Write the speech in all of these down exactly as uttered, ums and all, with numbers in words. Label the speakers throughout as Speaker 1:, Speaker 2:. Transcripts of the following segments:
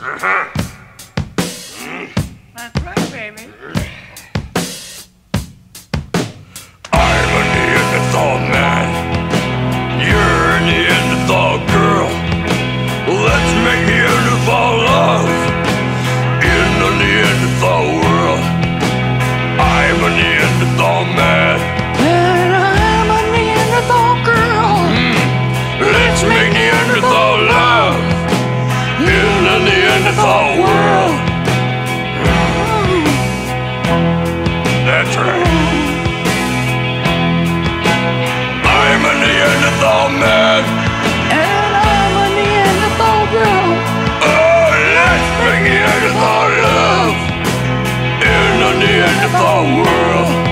Speaker 1: Uh-huh.
Speaker 2: That's right, baby.
Speaker 1: I'm a Neanderthal man. You're a Neanderthal girl. Let's make Neanderthal love in the Neanderthal world. I'm a Neanderthal man.
Speaker 2: And I'm a Neanderthal girl.
Speaker 1: Mm. Let's make Neanderthal love in the Neanderthal world. That's right. I'm a Neanderthal man.
Speaker 2: And I'm a Neanderthal girl.
Speaker 1: Oh, let's make Neanderthal love in the Neanderthal world.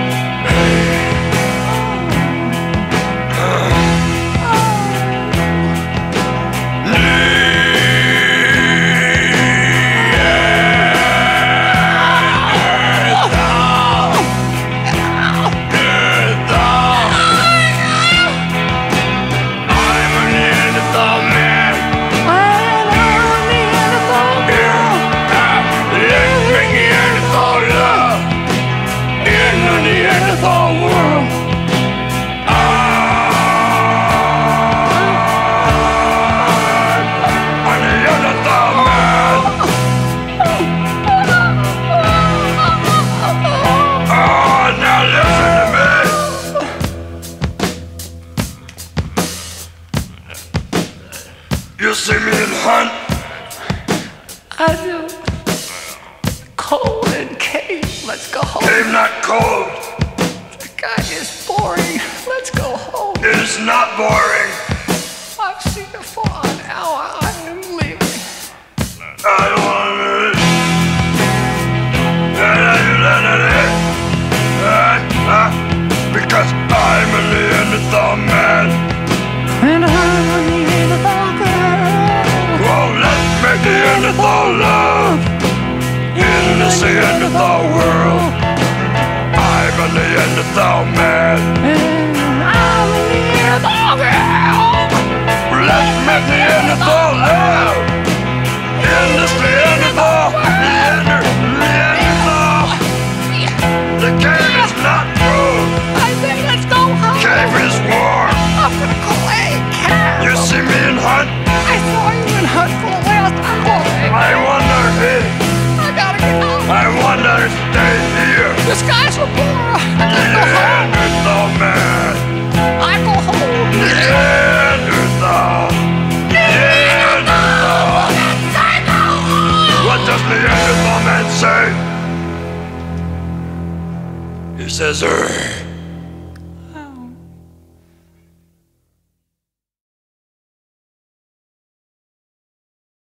Speaker 1: You see me in hunt?
Speaker 2: I do. Cold and cave. Let's go home.
Speaker 1: Cave not cold.
Speaker 2: The guy is boring. Let's go home.
Speaker 1: It is not boring.
Speaker 2: I've seen it for an hour. I am leaving.
Speaker 1: I don't want to. Because I'm a Neanderthal man.
Speaker 2: And I'm a Neanderthal girl.
Speaker 1: Well, let's make Neanderthal love in this Neanderthal world. I'm a Neanderthal man.
Speaker 2: And I'm a Neanderthal girl.
Speaker 1: Let's make Neanderthal love in this Neanderthal, Neander, Neanderthal. The cave is not cold.
Speaker 2: I think let's go home.
Speaker 1: Cave is warm.
Speaker 2: I'm gonna call a cab.
Speaker 1: You see me in hunt?
Speaker 2: I saw you in hunt for the last hour.
Speaker 1: I wonder if
Speaker 2: I gotta get home.
Speaker 1: I wonder if stay here.
Speaker 2: This guy's a bore. Let's go home.
Speaker 1: Neanderthal man.
Speaker 2: I go home.
Speaker 1: Neanderthal. Neanderthal. What does Neanderthal man say? He says, er.